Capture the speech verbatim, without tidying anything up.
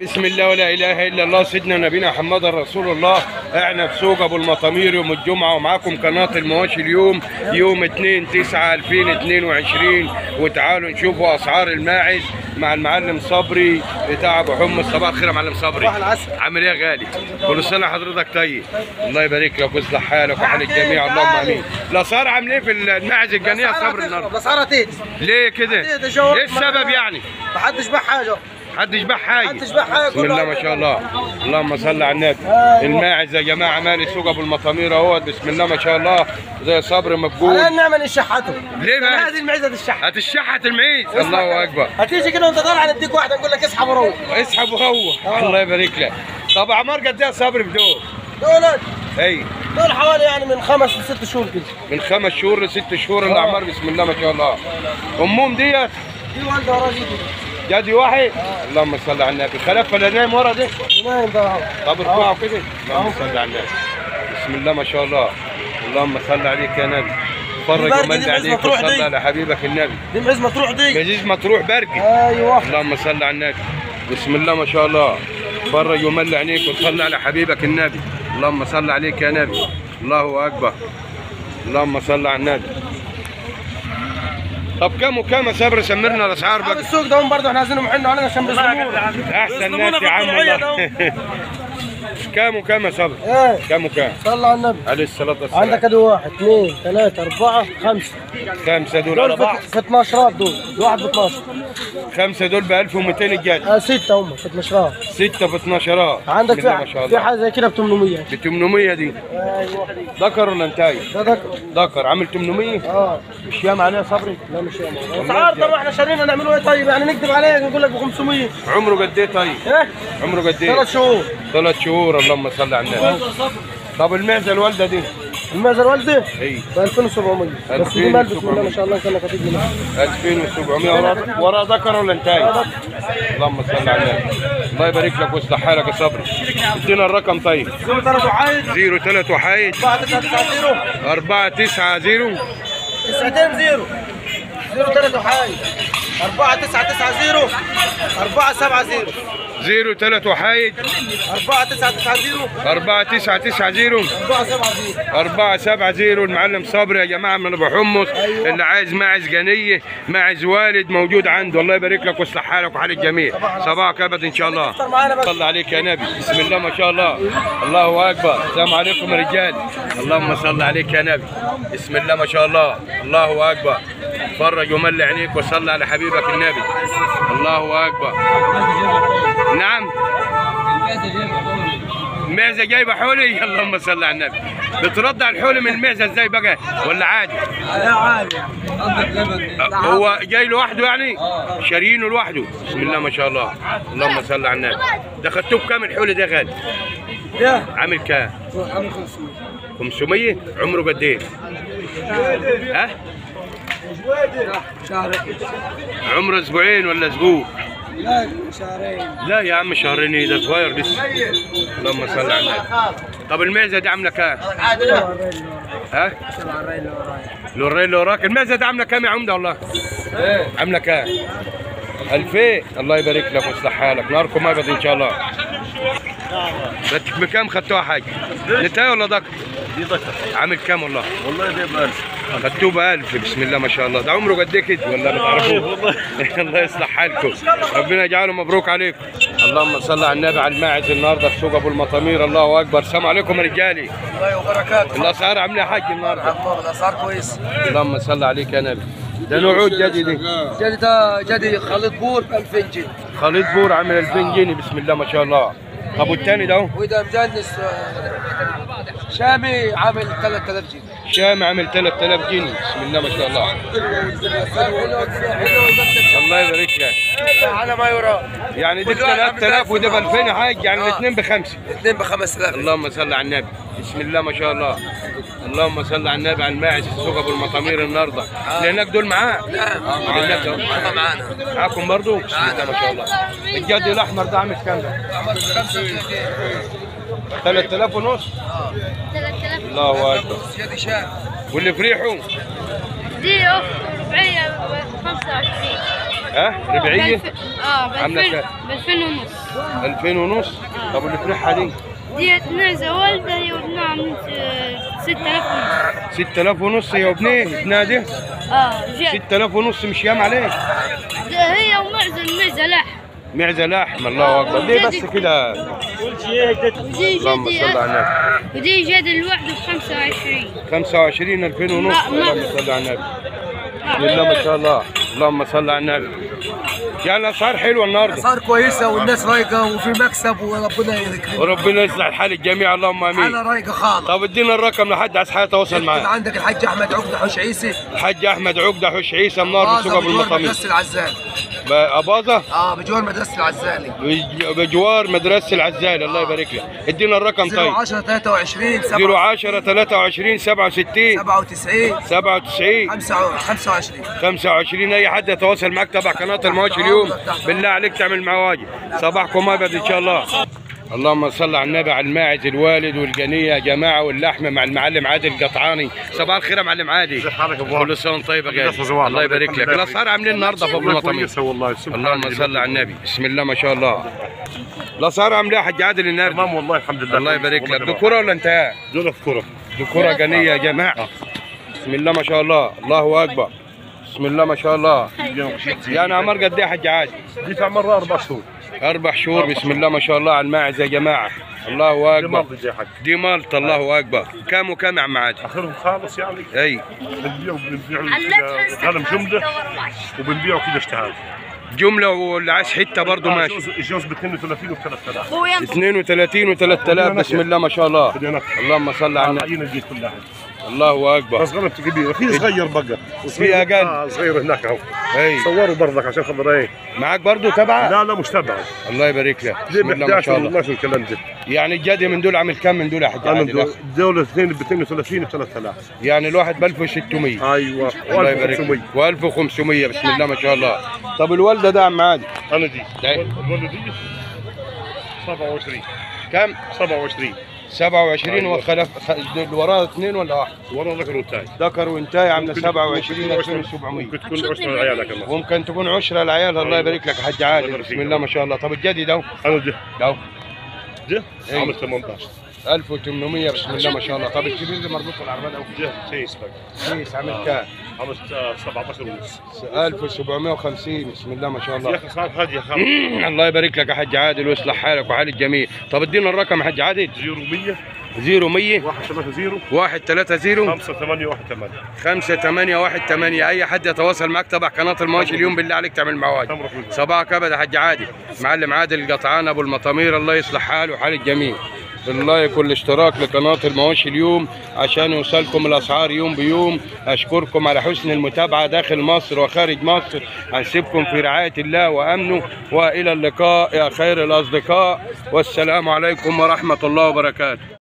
بسم الله ولا اله الا الله سيدنا نبينا محمد رسول الله. احنا في سوق ابو المطامير يوم الجمعه، ومعاكم قناه المواشي اليوم يوم اتنين تسعة ألفين واتنين وعشرين. وتعالوا نشوفوا اسعار الماعز مع المعلم صبري بتاع ابو حمص. صباح الخير يا معلم صبري، عامل ايه يا غالي؟ كل سنه حضرتك طيب، الله يبارك لك ويصلح حالك وحال الجميع، اللهم امين. الاسعار عامل ايه في الماعز الجنيه يا صبري النهارده؟ الاسعار تيت ليه كده؟ ايه السبب يعني؟ محدش باع حاجه، محدش باع حاجه، محدش باع حاجه. بسم الله ما شاء الله، اللهم صل على النبي. الماعز يا جماعه مالي سوق ابو المطامير اهوت، بسم الله ما شاء الله، زي صبري مقبول. الان نعمل نشحته. ليه بقى؟ هذه المعزه تشحت، هتشحت المعيز، الله اكبر. هتيجي كده وانت طالع نديك واحده نقول لك اسحب وروح. اسحب وروح، الله يبارك لك. طب اعمار قد ايه يا صبري بدول؟ دول اي دول حوالي يعني من خمس لست شهور كده. من خمس شهور لست شهور الاعمار، بسم الله ما شاء الله. امهم ديت دي والده ورا دي جدي واحد، اللهم صل على النبي. خلف ولا نايم ورا دي؟ نايم ده اهو. طب ارفعه كده، اللهم صل على النبي. بسم الله ما شاء الله، اللهم صل عليك يا نبي. فرج ومد عليك وصلى على حبيبك النبي. دي معز مطروح دي، معز مطروح برقي. ايوه اللهم صل على النبي. بسم الله ما شاء الله، فرج ومل عينيك وصلى على حبيبك النبي. اللهم صل عليك يا نبي، الله اكبر، اللهم صل على النبي. طب كم وكم يا صبري؟ سمرنا الاسعار بقى. السوق ده برضه احنا عايزينهم يحنوا علينا عشان بيظلمونا. احسن ناس يا عم والله. كم وكم يا صبري؟ ايه كم وكم؟ صلى على النبي عليه الصلاة والسلام. عندك ادي واحد اثنين ثلاثة أربعة خمسة. خمسة دول دول على بعض؟ في اتناشرات دول، واحد ب اتناشر. خمسة دول ب ألف ومئتين الجد. آه ستة هم في اتناشرات. ستة في اتناشرات. عندك بسم الله ما في شاء في الله. حاجة زي كده ب ثمانمية. ب ثمانمية دي. ايوه ذكر ولا انتاي؟ ده ذكر. ذكر عامل ثمانمية؟ اه مش ياما عليه يا صبري؟ لا مش ياما. الاسعار طبعا احنا شارينا نعمله ايه طيب؟ يعني نكذب عليك نقول لك ب خمسمية. عمره قد ايه طيب؟ ايه؟ عمره قد ايه؟ ثلاث شهور. ثلاث شهور، اللهم صل على النبي. طب المعزة الوالدة دي؟ المعزة الوالدة؟ اي ب ألفين وسبعمية. بس دي مال بسم الله ما شاء الله كان خفيف منها. ألفين وسبعمية ورا ورا ذكر ولا انتاي؟ اللهم صل على النبي. الله يبارك لك ويصلح حالك يا صبري. ادينا الرقم طيب. صفر ثلاثة وحايد صفر ثلاثة وحايد أربعة تسعة تسعة صفر أربعة تسعة صفر تسعتين زيرو صفر ثلاثة وحايد أربعة تسعة تسعة صفر أربعة سبعة صفر صفر ثلاثة وحايد أربعة تسعة تسعة صفر أربعة تسعة تسعة صفر أربعة سبعة صفر أربعة سبعة صفر. المعلم صبري يا جماعه من ابو حمص. أيوة. اللي عايز ماعز جنيه ماعز والد موجود عنده، الله يبارك لك ويصلح حالك وحال الجميع. صباحك ابد ان شاء الله. صلى عليك يا نبي، بسم الله ما شاء الله، الله اكبر. السلام عليكم يا رجال، اللهم صل عليك يا نبي. بسم الله ما شاء الله، الله اكبر. فرج ومل عينيك وصلى على حبيبك النبي، الله اكبر. نعم المعزه جايبه حولي، اللهم صل على النبي. بترضع الحولي من المعزه ازاي بقى ولا عادي؟ لا عادي. هو جاي لوحده يعني؟ شاريينه لوحده، بسم الله ما شاء الله، اللهم صل على النبي. ده خدتوه بكام الحولي ده غالي؟ ده عامل كام؟ عامل خمسمية. خمسمية؟ عمره قد ايه؟ ها؟ شهرين. عمره اسبوعين ولا اسبوع؟ لا شهرين. لا يا عم شهرين ايه، ده صغير لسه، اللهم صل على النبي. طب المعزه دي عامله كام؟ ها؟ الورين اللي وراك، المعزه دي عامله كام يا عمده والله؟ عامله كام؟ ألفين، الله يبارك لك ويصلح حالك، نهاركم ابد ان شاء الله. بكام خدتوها حاجه؟ نتايه ولا ذكر؟ دي ذكر. عامل كام والله؟ والله دي ب ألف. خدتوه ب ألف، بسم الله ما شاء الله. ده عمره قد ايه كده ولا بتعرفوه؟ الله يصلح حالكم، ربنا يجعله مبروك عليكم. اللهم صل على النبي. على الماعز النهارده في سوق ابو المطامير، الله اكبر. السلام عليكم يا رجالي. الله وبركاته. الاسعار عامله يا حاج النهارده؟ الاسعار كويس. اللهم صل عليك يا نبي. ده نوعه جدي دي؟ جدي ده جدي خليط بور ب ألفين جنيه. خليط بور عامل ألفين جنيه، بسم الله ما شاء الله. طب والثاني ده؟ وده مجنس شامي عامل ثلاثة آلاف جنيه. شامي عامل ثلاثة آلاف جنيه، بسم الله ما شاء الله. الله يبارك لك. على ما يرام. يعني دي ب ثلاثة آلاف وده ب ألفين يا حاج، يعني الاثنين بخمسه. الاثنين ب خمسة آلاف. اللهم صل على النبي، بسم الله ما شاء الله، اللهم صل على النبي. على الماعز في سوق ابو المطامير النهارده. اللي هناك دول معاك؟ نعم معانا. معانا. معاكم برضه؟ بسم الله ما شاء الله. الجد الاحمر ده عامل كام ده؟ ثلاثة آلاف ونص؟ ثلاثة آلاف. الله اكبر. جدي شام. واللي في ريحه؟ دي أخت ربعية خمسة وعشرين. ها ربعيه اه ب عاملة ألفين كام؟ ب ألفين ونص. ألفين ونص. طب واللي فرحها دي ديت نعزة والدة هي وابنها عاملين ستة آلاف ونص. ستة آلاف ونص هي وابنيه ابنها ده. اه جد. ستة آلاف ونص مش يام عليك. ده هي ومعزة المعزة لحم. معزه لحم. الله اكبر. ليه بس كده؟ ودي اللهم جدي صل على النبي. ودي جد لوحده ب خمسة وعشرين. خمسة وعشرين ألفين ونص. ما- ما- اللهم صل على النبي. بسم الله ما شاء الله. اللهم صل على النبي. يعني الاسعار حلوه النهارده. اسعار كويسه والناس رايقه وفي مكسب وربنا يكرمك. وربنا يصلح حال الجميع اللهم امين. حاله رايقه خالص. طب ادينا الرقم لحد عايز يتواصل يكون معاك. عندك الحاج احمد عقده حوش عيسى. الحاج احمد عقده حوش عيسى منار بسوق ابو بجوار المطامين. مدرسه العزالي. اباظه اه بجوار مدرسه العزالي. بج- بجوار مدرسه العزال. الله يبارك لك. ادينا الرقم صفر طيب. عشرة ثلاثة وعشرين صفر عشرة ثلاثة وعشرين سبعة وستين سبعة وتسعين سبعة وتسعين خمسة وعشرين. خمسة وعشرين. اي حد يتواصل معك تبع قناه المواشي اليوم بالله عليك تعمل معاه واجب. صباحكم ابد ان شاء الله. اللهم صل على النبي. على الماعز الوالد والجنيه يا جماعه واللحمه مع المعلم عادل قطعاني. صباح الخير يا معلم عادل. كل سنه وانت طيب يا غالي. الله يبارك لك. الاسعار عاملين النهارده في ابو المطامين. اللهم صل على النبي. بسم الله ما شاء الله. الاسعار عامله يا حاج عادل النهارده؟ تمام والله الحمد لله. الله يبارك لك. دكوره ولا انت؟ دول كرة. دكوره جنيه يا جماعه. بسم الله ما شاء الله. الله اكبر. بسم الله ما شاء الله. يعني عمر قد ايه يا حاج عادل؟ دي في مرة أربع شهور. اربع شهور. بسم الله ما شاء الله على الماعز يا جماعه. الله دي اكبر. مرضى يا حاج. دي مالطه. الله اكبر. كام وكام يا عم عادل؟ آخرهم خالص يعني. اي بنبيع بنبيع غنم جملة وبنبيعه كده اشتهار. جمله واللي عايز حته برضه ماشي. الجوز ب اثنين وثلاثين و ثلاثة آلاف. اثنين وثلاثين و ثلاثة آلاف. بسم الله ما شاء الله. اللهم صل على النبي. العينة دي كلها. الله اكبر. بس غنم كبيرة. في صغير بقى. في أقل. آه صغير هناك اهو. اي صوروا برضك عشان خاطر ايه. معاك برضه تبعه؟ لا لا مش تبعه. الله يبارك لك. دي بسم ب الله ما شاء احداشر الله. و12 الكلام ده. يعني الجدي من دول عامل كام من دول يا حاج انا عادل؟ دول اثنين ب اثنين وثلاثين و ثلاثة آلاف. يعني الواحد ب ألف وستمية. ايوه الله يبارك لك. و ألف وخمسمية. بسم الله ما شاء الله. طب الوالده ده يا عم عادل؟ انا دي. ده. الولد دي سبعة وعشرين. كم؟ سبعة وعشرين. سبعة وعشرين. أيوة. وخلف خ- وراها اثنين ولا واحد؟ ورا ذكر والتاج. ذكر وانتاي عامله سبعة وعشرين ألفين وسبعمية. ممكن تكون عشرة لعيالك كمان. ممكن تكون عشرة العيال. الله يبارك لك يا حاج عادل. بسم الله ما شاء الله. طب الجدي ده؟ انا ده ده ده إيه. عامل ثمانية عشر. ألف وثمانمية. بسم الله ما شاء الله. طب الكبير اللي مربوط في العربيه ده؟ ده سيس بقى. كيس عامل كام؟ عامل سبعة عشر ونص. ألف وسبعمية وخمسين. بسم الله ما شاء يا الله. اخي صار هادي يا خالد. الله يبارك لك يا حاج عادل ويصلح حالك وحال الجميع. طب ادينا الرقم يا حاج عادل. زيرو مية زيرو مية واحد ثلاثة زيرو واحد ثلاثة زيرو خمسة ثمانية واحد ثمانية. خمسة ثمانية واحد ثمانية. أي حد يتواصل معك تبع قناة المواشي اليوم بالله عليك تعمل معاه واجب. صباحك أبد يا حاج عادل. معلم عادل القطعان أبو المطامير. الله يصلح حاله وحال الجميع. بالله يكون اشتراك لقناة المواشي اليوم عشان يوصلكم الأسعار يوم بيوم. أشكركم على حسن المتابعة داخل مصر وخارج مصر. أسيبكم في رعاية الله وأمنه وإلى اللقاء يا خير الأصدقاء والسلام عليكم ورحمة الله وبركاته.